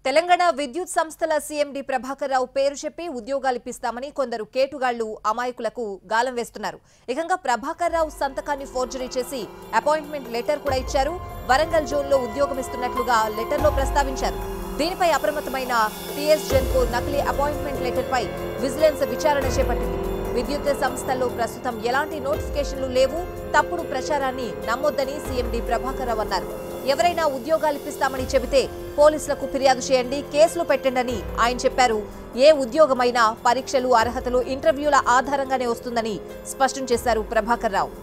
తెలంగాణ విద్యుత్ సంస్థల సీఎండీ ప్రభాకర్ రావు పేరు చెప్పి ఉద్యోగాలు ఇప్పిస్తామని కొందరు కేటుగాళ్లు అమాయకులకు గాలం వేస్తున్నారు. ఏకంగా ప్రభాకర్ రావు సంతకాన్ని ఫోర్జరీ చేసి అపాయింట్మెంట్ లెటర్ కూడా ఇచ్చారు. వరంగల్ జోన్లో ఉద్యోగం ఇస్తున్నట్లుగా లెటర్లో ప్రస్తావించారు. దీనిపై అప్రమత్తమైన టీఎస్ జెన్కో నకిలీ అపాయింట్మెంట్ లెటర్పై విజిలెన్స్ విచారణ చేపట్టింది. విద్యుత్ సంస్థల్లో ప్రస్తుతం ఎలాంటి నోటిఫికేషన్లు లేవు, తప్పుడు ప్రచారాన్ని నమ్మొద్దని సీఎండీ ప్రభాకర్ రావు అన్నారు. ఎవరైనా ఉద్యోగాలు ఇప్పిస్తామని చెబితే పోలీసులకు ఫిర్యాదు చేయండి, కేసులు పెట్టండి ఆయన చెప్పారు. ఏ ఉద్యోగమైనా పరీక్షలు, అర్హతలు, ఇంటర్వ్యూల ఆధారంగానే వస్తుందని స్పష్టం చేశారు ప్రభాకర్ రావు.